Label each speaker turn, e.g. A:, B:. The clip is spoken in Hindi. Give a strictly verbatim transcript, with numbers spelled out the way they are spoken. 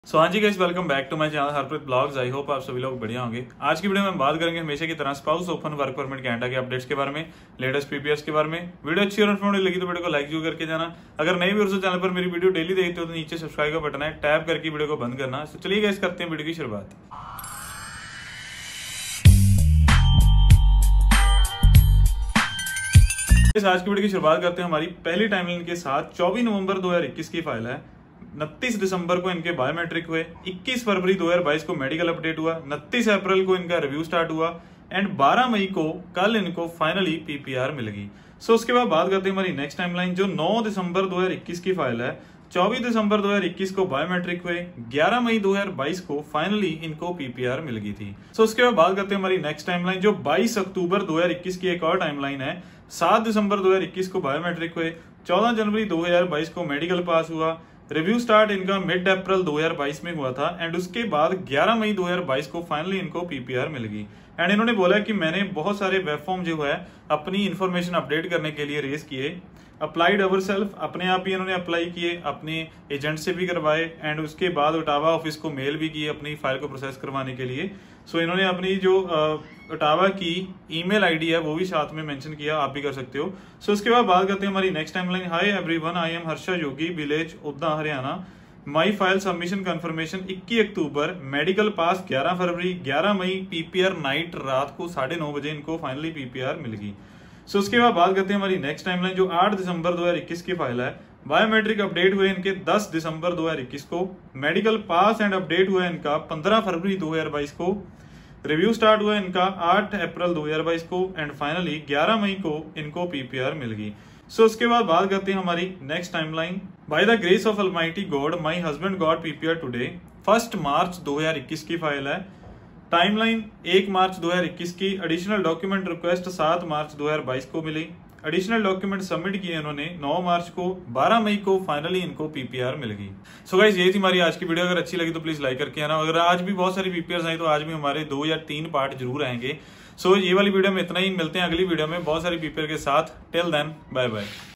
A: सो हाँ जी guys, welcome back to my channel Harpreet vlogs. I hope आप सभी लोग बढ़िया होंगे। आज की वीडियो में हम बात करेंगे हमेशा की तरह spouse open work permit Canada के अपडेट्स के बारे में, लेटेस्ट पीपीएस के बारे में। वीडियो अच्छी और इन्फॉर्मेटिव लगी तो वीडियो को लाइक जरूर करके जाना। अगर नए व्यूअर्स चैनल पर मेरी वीडियो डेली देखते हो तो नीचे सब्सक्राइब का बटन है, टैप करके वीडियो को बंद करना। तो चलिए गाइस, करते हैं वीडियो की शुरुआत। आज की वीडियो की शुरुआत करते हैं हमारी पहली टाइमलाइन के साथ। चौबीस नवंबर दो हजार इक्कीस की फाइल है। उनतीस दिसंबर को इनके बायोमेट्रिक हुए, इक्कीस फरवरी दो हजार बाईस को मेडिकल अपडेट हुआ, उनतीस अप्रैल को इनका रिव्यू स्टार्ट हुआ एंड बारह मई को कल इनको फाइनली पीपीआर मिलेगी। सो उसके बाद बात करते हैं हमारी नेक्स्ट टाइमलाइन जो नौ दिसंबर दो हजार इक्कीस की फाइल है। चौबीस दिसंबर दो हजार इक्कीस को बायोमेट्रिक हुए, ग्यारह मई दो हजार बाईस को फाइनली इनको पीपीआर मिल गई थी। सो उसके बाद बात करते हैं हमारी नेक्स्ट टाइमलाइन जो बाईस अक्टूबर दो हजार इक्कीस की एक और टाइमलाइन है। सात दिसंबर दो हजार इक्कीस को बायोमेट्रिक हुए, चौदह जनवरी दो हजार बाईस को मेडिकल पास हुआ, रिव्यू स्टार्ट इनका मिड अप्रैल दो हजार बाईस में हुआ था एंड उसके बाद ग्यारह मई दो हजार बाईस को फाइनली इनको पीपीआर मिल गई। एंड इन्होंने बोला कि मैंने बहुत सारे वेब फॉर्म जो है अपनी इंफॉर्मेशन अपडेट करने के लिए रेज किए, अप्लाइड अवर सेल्फ, अपने आप ही इन्होंने अप्लाई किए, अपने एजेंट से भी करवाए एंड उसके बाद ओटावा ऑफिस को मेल भी किए अपनी फाइल को प्रोसेस करवाने के लिए। सो so, इन्होंने अपनी जो ओटावा की ईमेल आईडी है वो भी साथ में मेंशन किया, आप भी कर सकते हो। सो so, उसके बाद बात करते हैं हमारी next timeline. Hi everyone, I am Harsha Yogi, village Udda Haryana. My file submission confirmation इक्कीस अक्टूबर, मेडिकल पास ग्यारह फरवरी, ग्यारह मई पीपीआर नाइट रात को साढ़े नौ बजे इनको फाइनली पीपीआर मिल गई। सो उसके बाद बात करते हैं हमारी नेक्स्ट टाइमलाइन जो आठ दिसंबर दो हजार इक्कीस की फाइल है। बायोमेट्रिक अपडेट हुए इनके दस दिसंबर दो हजार इक्कीस को, मेडिकल पास एंड अपडेट हुआ इनका पंद्रह फरवरी दो हजार बाईस को, रिव्यू स्टार्ट हुआ इनका आठ अप्रैल दो हजार बाईस को एंड फाइनली ग्यारह मई को इनको पीपीआर मिल गई। सो उसके बाद बात करते हैं हमारी next timeline. By the grace of almighty God my husband got PPR today. First March दो हजार इक्कीस की फाइल है। टाइमलाइन एक मार्च दो हजार इक्कीस की, एडिशनल डॉक्यूमेंट रिक्वेस्ट सात मार्च दो हजार बाईस को मिली, एडिशनल डॉक्यूमेंट सबमिट किए इन्होंने नौ मार्च को, बारह मई को फाइनली इनको पीपीआर मिल गई। सो गाइस, ये थी हमारी आज की वीडियो। अगर अच्छी लगी तो प्लीज लाइक करके आना। अगर आज भी बहुत सारी पीपीआर आई तो आज भी हमारे दो या तीन पार्ट जरूर आएंगे। सो ये वाली वीडियो में इतना ही, मिलते हैं अगली वीडियो में बहुत सारी पीपीआर के साथ। Till then, bye bye.